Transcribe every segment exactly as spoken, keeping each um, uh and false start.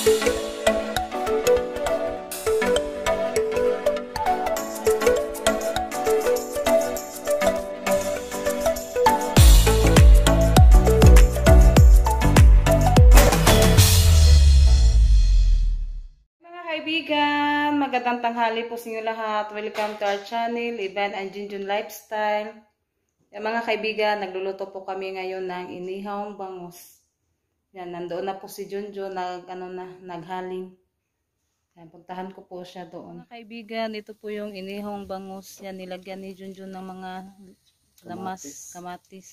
Kaibigan, magandang tanghali po sa inyo lahat. Welcome to our channel, Ivan and Junjun Lifestyle. Yan, mga kaibigan, nagluluto po kami ngayon ng inihawng bangus. Yan, nandoon na po si Junjun, nag, ano na, naghaling. Yan, puntahan ko po siya doon. Mga kaibigan, ito po yung inihawng bangus. Yan, nilagyan ni Junjun ng mga lamas, kamatis. kamatis.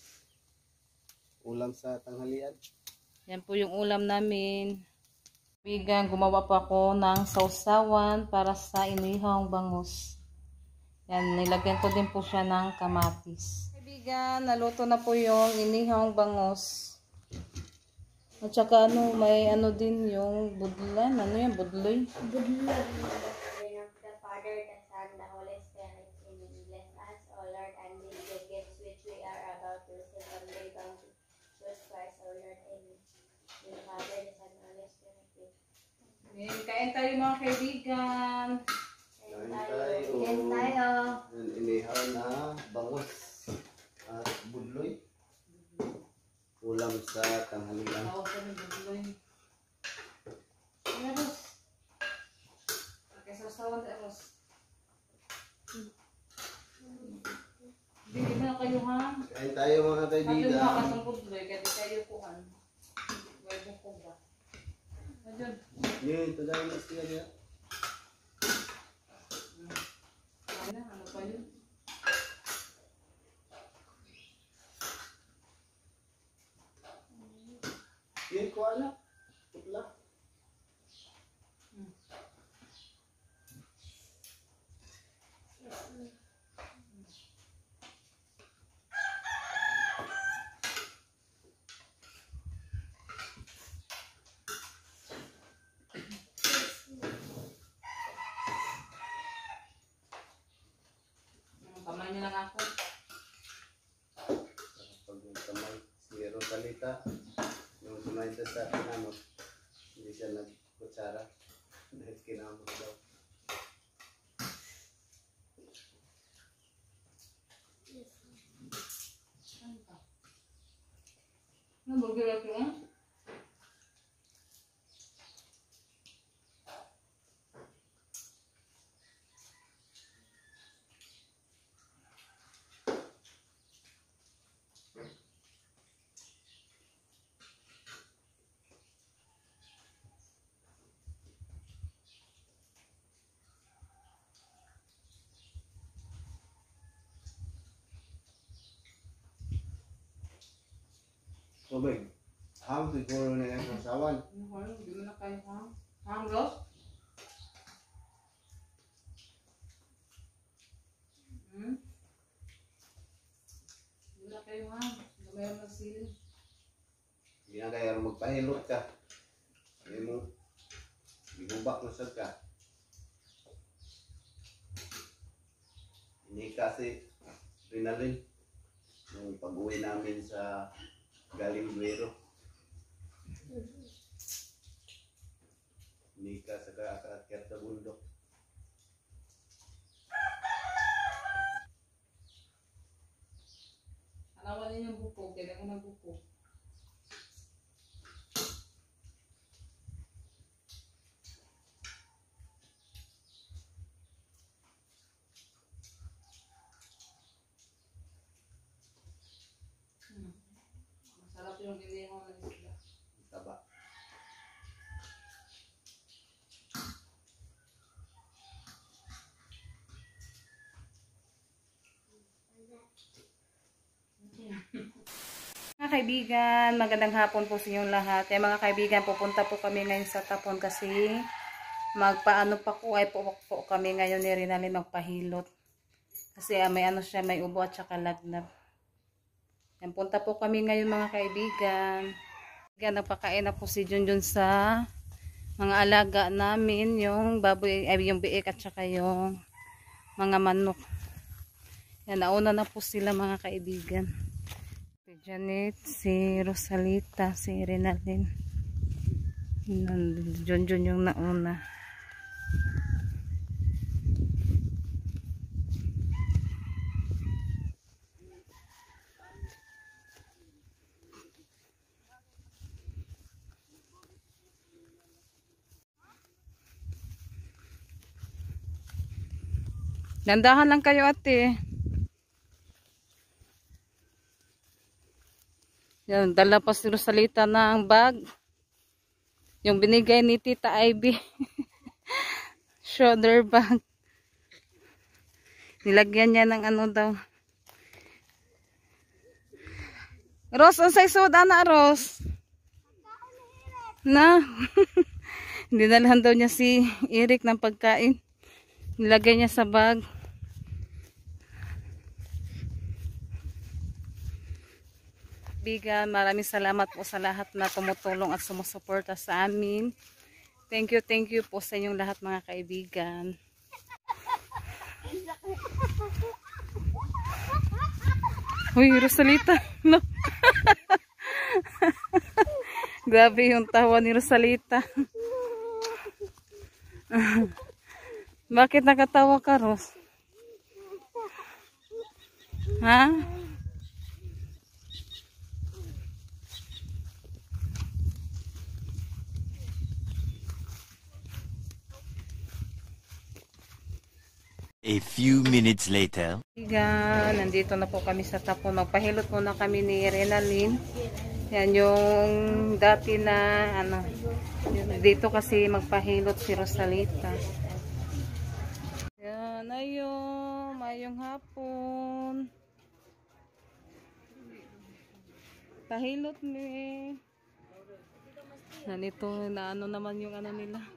Ulam sa tanghalian. Yan po yung ulam namin. Kaibigan, gumawa pa ako ng sausawan para sa inihawng bangus. Yan, nilagyan ko din po siya ng kamatis. Kaibigan, naluto na po yung inihawng bangus. At saka ano, may ano din yung budlan. Ano yung budloy? Budloy. The Father, the Son, the Holy Spirit, Amen. Bless us, O Lord, and these the gifts which we are about to receive from thy bounty. Through Christ, O Lord, Amen. The Father, the Son, the Holy Spirit. Kain tayo mga kaibigan. Kain tayo. Kain tayo. Inihaw na bangus at budloy. Ulam sa tanghalian. Tawag ka ng budloy. Eros. Okay, sausawan na Eros. Bili na kayo ha. Kain tayo mga kaibigan. Sabi mo kasang budloy, kaya di kayo kuhan. Huwag mo ko ba? Adyan. Yun, ito dahil na siya niya. Ano, ano pa yun? Yun ko anak. Putla. Hmm. Kamay niyo lang ako. Pag kamay, si Rosalita, nung sumayin sa kinamot, hindi siya nagkutsara. Dahil kinamot daw. Ano, burger ito eh? Tubig. Hang siguro na yung kasawan. Hindi mo na kayo hang. Hang, Ros? Hmm? Hindi mo na kayo hang. Gamayan ng sili. Hindi na kaya magpahilot ka. Hindi mo, ibubak na sad ka. Hindi kasi rinalin. Nung pag-uwi namin sa galing Duero. Hindi ka sa kaakyat sa bundok. Alawan niyo yung bupog. Kailan ko ng bupog. Hmm. Masarap yung inihaw ng isla. Taba. Mga kaibigan, magandang hapon po sa inyong lahat. Eh, mga kaibigan, pupunta po kami ngayon sa Tapon kasi magpaano pa ko ay po, po kami ngayon ni Rinalyn magpahilot. Kasi ah, may ano siya, may ubo at saka lagnat. Yan, punta po kami ngayon mga kaibigan. Yan, nagpakain na po si Junjun sa mga alaga namin, yung baboy, ay yung biik at saka yung mga manok. Yan, nauna na po sila mga kaibigan. Si Janet, si Rosalita, si Rinalyn. Junjun yung nauna. Dandahan lang kayo, ate. Yan, dala pa si Rosalita ng bag. Yung binigay ni Tita Ivy. Shoulder bag. Nilagyan niya ng ano daw. Ros, unsay sud ana, Ros? Na. Dinalhan daw niya si Eric ng pagkain. Nilagay niya sa bag. Bigan, maraming salamat po sa lahat na tumutulong at sumusuporta sa amin. Thank you, thank you po sa inyong lahat, mga kaibigan. Uy, Rosalita. No. Grabe yung tawa ni Rosalita. Bakit nakatawa ka, Ros? Ha? A few minutes later. Yan, nandito na po kami sa tapon. Magpahilot muna kami ni Renalyn. Yan yung dati na ano, dito kasi magpahilot si Rosalita. Yan, ayun, mayong hapon. Pahilot ni. Ganito na ano naman yung ano nila.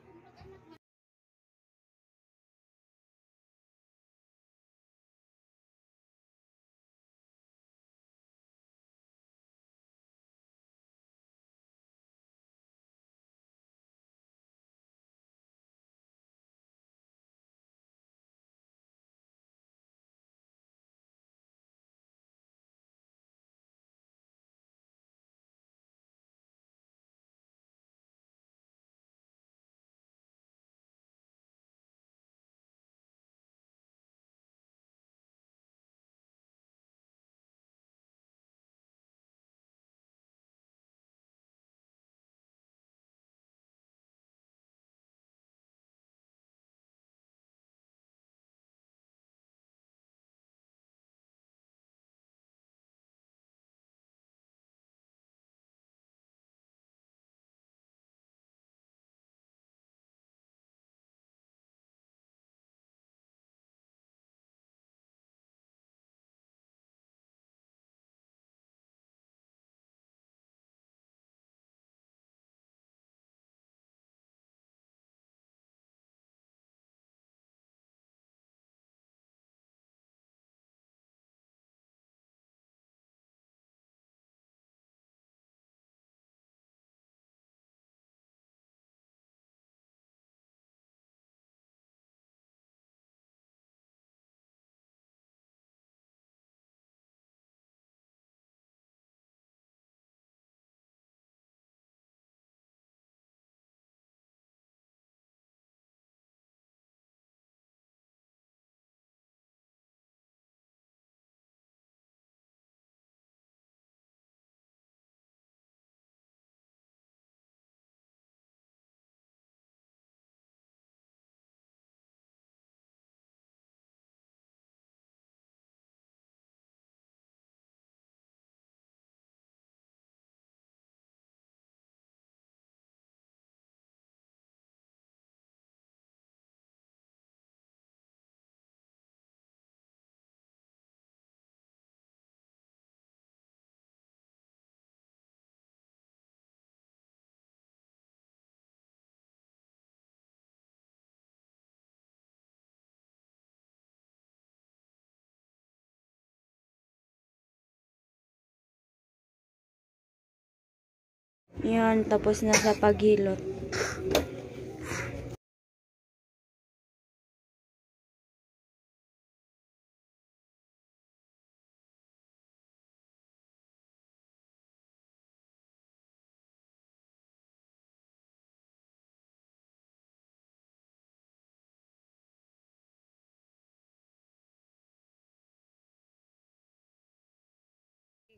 Yan, tapos na sa paghilot.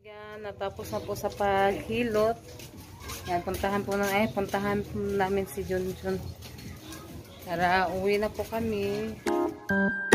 Kaibigan, natapos na po sa paghilot. Yan, puntahan po na, eh, puntahan po namin si Junjun. Tara, uwi na po kami.